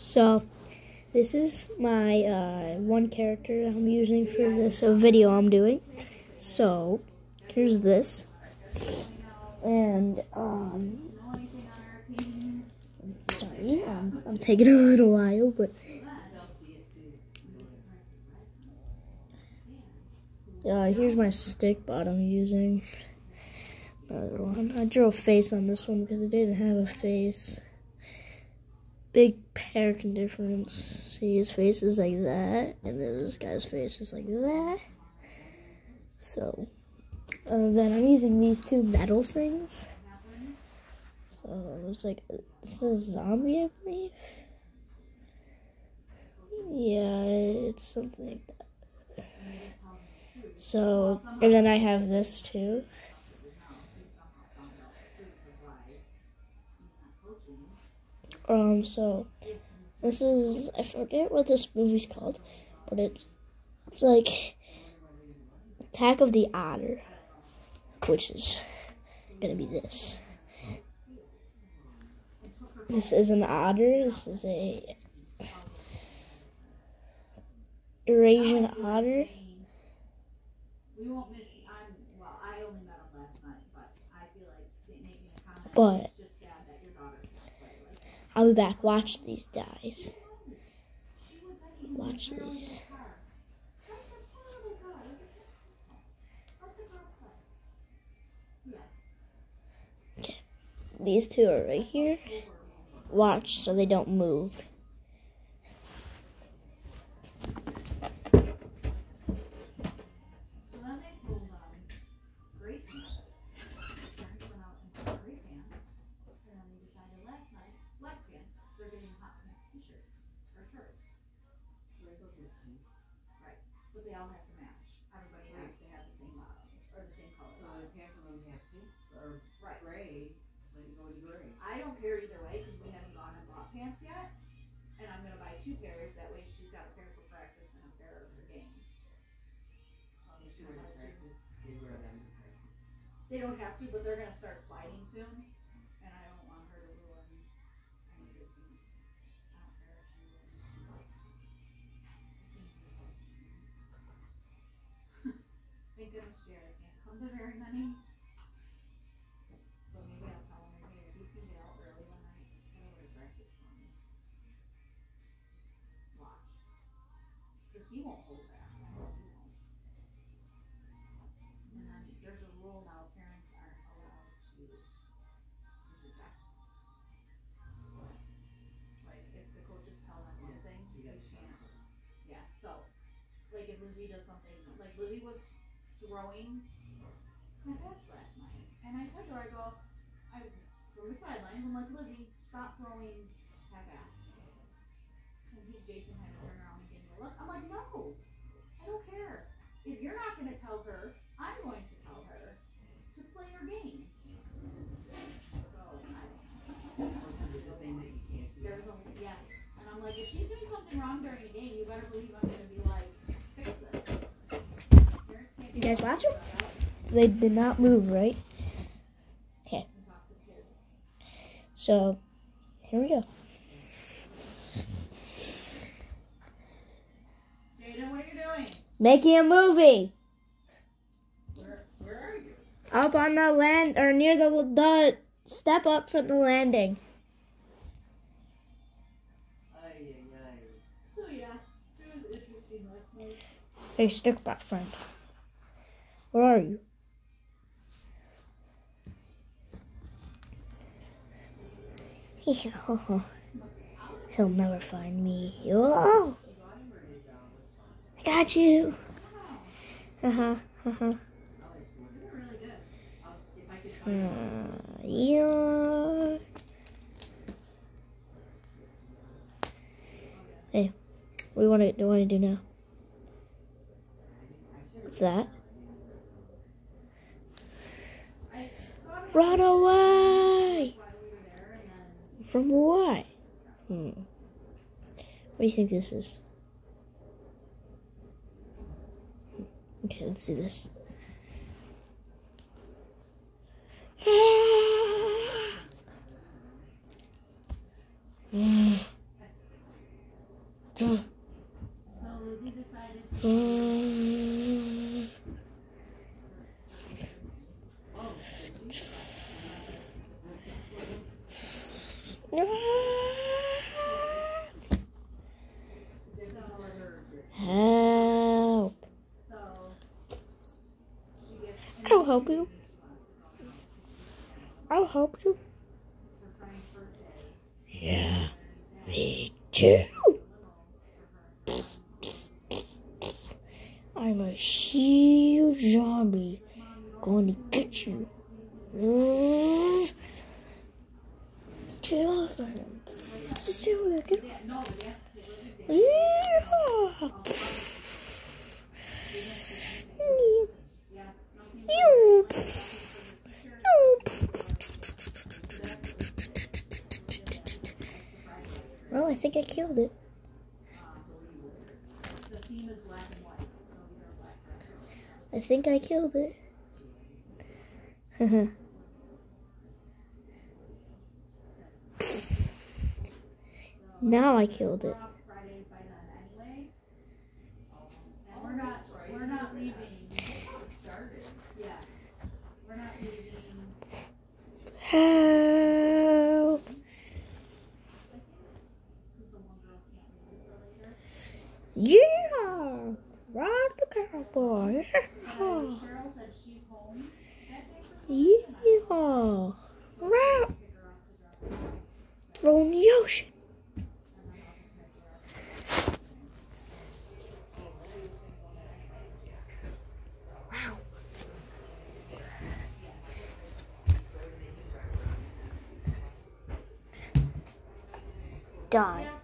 So this is my one character I'm using for this video I'm doing. So here's this, and sorry, I'm taking a little while, but here's my stick bot I'm using. Another one. I drew a face on this one because it didn't have a face. Big haircut difference. See, his face is like that, and then this guy's face is like that. So, then I'm using these two metal things. So it's like, it's a zombie, I believe. Yeah, it's something like that. So, and then I have this too. So this is, I forget what this movie's called, but it's like Attack of the Otter, which is gonna be this. This is an otter. This is a Eurasian otter. But I'll be back. Watch these guys. Watch these. Okay. These two are right here. Watch so they don't move. But they all have to match. Everybody has to have the same bottoms or the same color. So the pants will have pink or gray. Let it go to gray. I don't care either way because we haven't gone and bought pants yet, and I'm gonna buy 2 pairs. That way she's got a pair for practice and a pair for games. She would practice. They wear them to practice. They don't have to, but they're gonna start sliding soon, and I don't want her to ruin any good things. I don't care if she Thank goodness Jared can't come to very many. But maybe I'll tell him, hey, if you can get out early one night, come over to practice for me. Just watch. Because he won't hold back. I know he won't. And then there's a rule now, parents aren't allowed to reject. Like, if the coaches tell them one thing, they can't. Yeah, so, like if Lizzie does something, like Lizzie was throwing half-ass last night, and I said to her, from the sidelines, I'm like, Lizzie, stop throwing half-ass. And Jason had to turn around and give me a look. I'm like, no, I don't care. If you're not going to tell her, I'm going to tell her to play her game. So, I don't know. Yeah, and I'm like, if she's doing something wrong during the game, you better believe I'm going to be like, fix this. You guys watch them? They did not move, right? Okay. So, here we go. Jaden, what are you doing? Making a movie. Where are you? Up on the land, or near the step up for the landing. So yeah, it was interesting last night. Hey, stick back, friend. Where are you? He'll never find me. Oh, I got you. Yeah. Hey, what do you want to do now? What's that? Run away! From what? What do you think this is? Okay, let's do this. Lizzie decided Help. I'll help you. I'll help you. Yeah, me too. I'm a huge zombie going to get you. Get off of him. Just stay over there. Get off. Yeah. Well, I think I killed it. I think I killed it. Now I killed it. We're not leaving. Yeah. We're not leaving. Help. Yeah. Ride the cowboy. Cheryl said she's home that day for Yeah. Right. Throw in the ocean. Wow. Die.